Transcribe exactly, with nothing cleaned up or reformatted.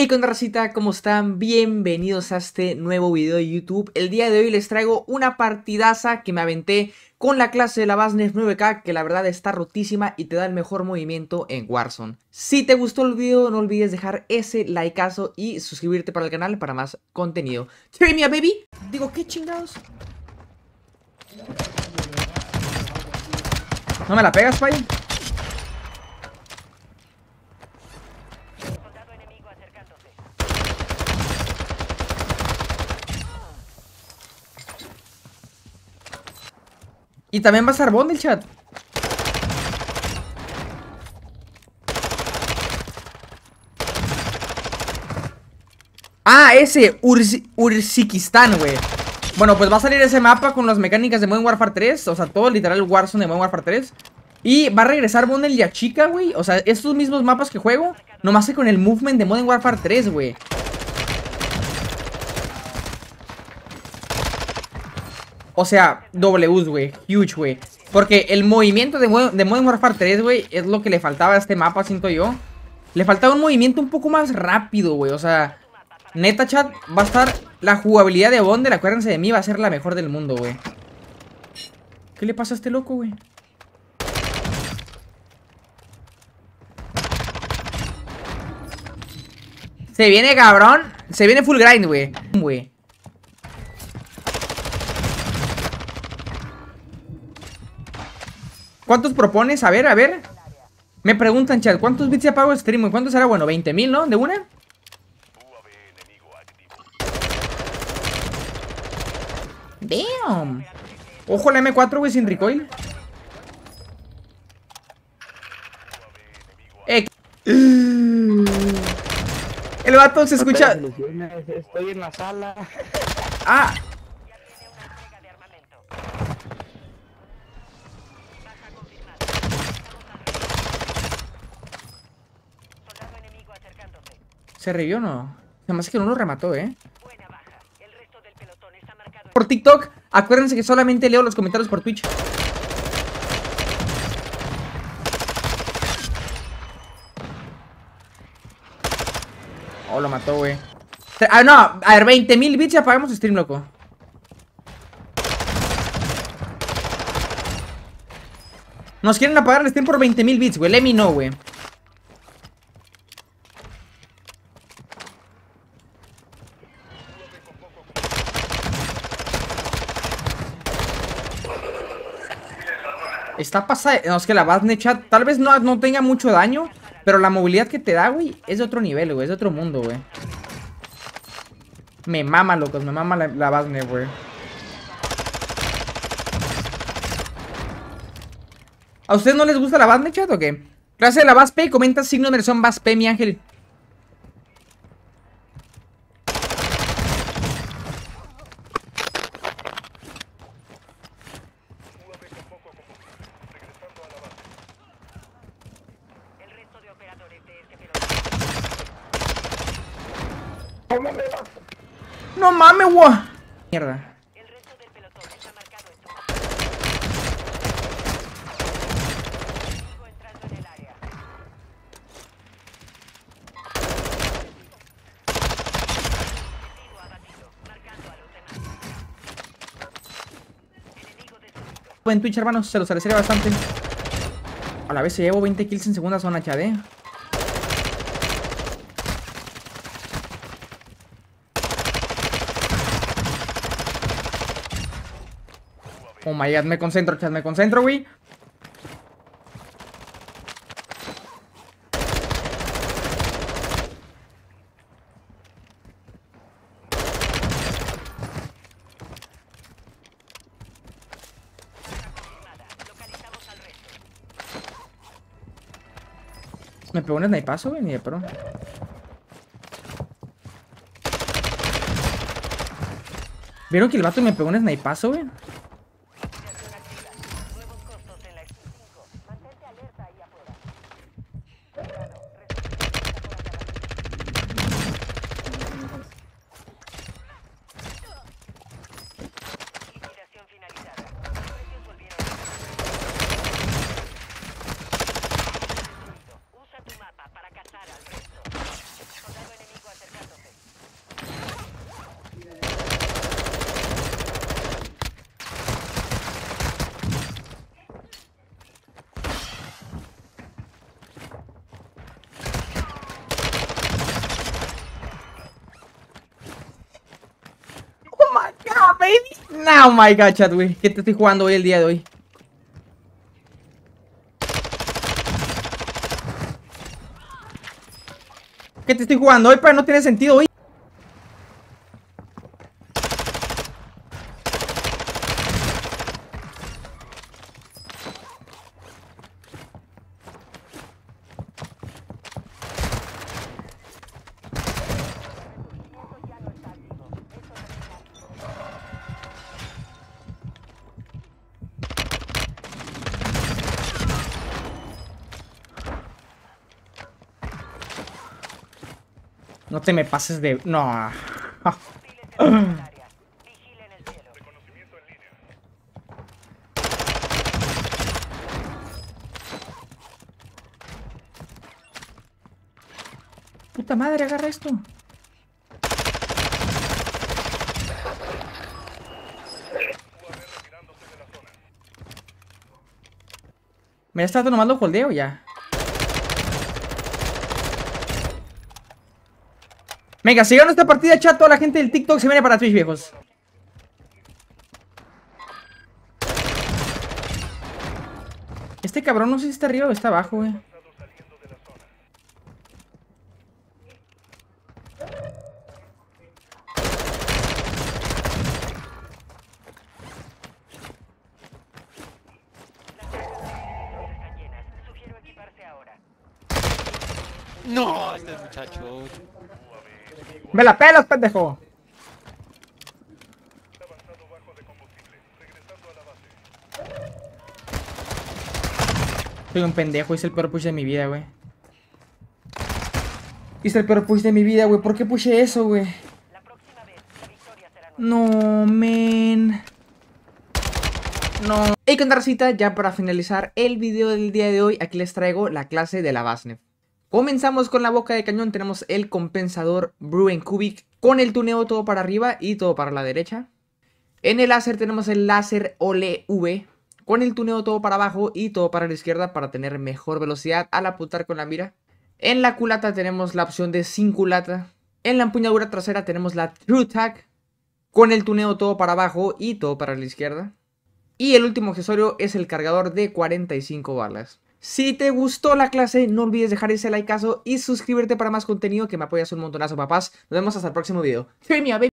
Hey, con racita, ¿cómo están? Bienvenidos a este nuevo video de YouTube. El día de hoy les traigo una partidaza que me aventé con la clase de la Basnes nueve K, que la verdad está rotísima y te da el mejor movimiento en Warzone. Si te gustó el video, no olvides dejar ese likeazo y suscribirte para el canal para más contenido. Check me out, baby. Digo, ¿qué chingados? ¿No me la pegas, Pai? Y también va a estar Bond el chat. Ah, ese, Urzi Urzikistán, güey. Bueno, pues va a salir ese mapa con las mecánicas de Modern Warfare tres. O sea, todo literal Warzone de Modern Warfare tres. Y va a regresar Bond el Yachica, güey. O sea, estos mismos mapas que juego, nomás que con el movement de Modern Warfare tres, güey. O sea, Ws, güey, huge, güey. Porque el movimiento de, de Modern Warfare tres, güey, es lo que le faltaba a este mapa, siento yo. Le faltaba un movimiento un poco más rápido, güey. O sea, neta, chat, va a estar la jugabilidad de Bond, acuérdense de mí, va a ser la mejor del mundo, güey. ¿Qué le pasa a este loco, güey? Se viene, cabrón. Se viene full grind, güey. Güey. ¿Cuántos propones? A ver, a ver. Me preguntan, chat, ¿cuántos bits ya pago stream? ¿Cuánto será? Bueno, veinte mil, ¿no? ¿De una? Damn. Ojo la M cuatro, güey, sin recoil. Eh. El vato se escucha. Estoy en la sala. Ah. ¿Se revió o no? Además que no lo remató, ¿eh? Por TikTok, acuérdense que solamente leo los comentarios por Twitch. Oh, lo mató, güey. Ah, no, a ver, veinte mil bits y apagamos stream, loco. Nos quieren apagar el stream por veinte mil bits, güey. Let me know, güey. Está pasada. No, es que la Basnes, chat, tal vez no, no tenga mucho daño, pero la movilidad que te da, güey, es de otro nivel, güey. Es de otro mundo, güey. Me mama, locos. Me mama la, la Basnes, güey. ¿A ustedes no les gusta la Basnes, chat, o qué? Clase de la Baspe, comenta signo de versión Baspe, mi ángel. No mames, guau. Mierda. El resto del pelotón está marcado en tu mapa. Sigo entrando en el área. Enemigo abatido, marcando a los demás. Enemigo destruido. En Twitch, hermanos, se los agradeceré bastante. A la vez se llevo veinte kills en segunda zona, chat, eh. Oh my god, me concentro, chat, me concentro, güey. Me pegó un snipazo, güey, ni de pro. ¿Vieron que el vato me pegó un snipazo, güey? No, oh my god, chat, güey. ¿Qué te estoy jugando hoy el día de hoy? ¿Qué te estoy jugando hoy? Pero no tiene sentido hoy. No te me pases de... No. Puta madre, agarra esto. Me está nomás lo holdeo ya. Venga, si gano esta partida, chat, toda la gente del TikTok se viene para Twitch, viejos. Este cabrón no sé si está arriba o está abajo, güey. No, este muchacho. ¡Me la pelas, pendejo! Soy un pendejo, hice el peor push de mi vida, güey. Hice el peor push de mi vida, güey. ¿Por qué pushé eso, güey? No, men. No. Y con racita, ya para finalizar el video del día de hoy, aquí les traigo la clase de la Vaznev. Comenzamos con la boca de cañón, tenemos el compensador Bruen Cubic con el tuneo todo para arriba y todo para la derecha. En el láser tenemos el láser Ole V con el tuneo todo para abajo y todo para la izquierda para tener mejor velocidad al apuntar con la mira. En la culata tenemos la opción de sin culata. En la empuñadura trasera tenemos la True Tag con el tuneo todo para abajo y todo para la izquierda. Y el último accesorio es el cargador de cuarenta y cinco balas. Si te gustó la clase, no olvides dejar ese likeazo y suscribirte para más contenido que me apoyas un montonazo, papás. Nos vemos hasta el próximo video.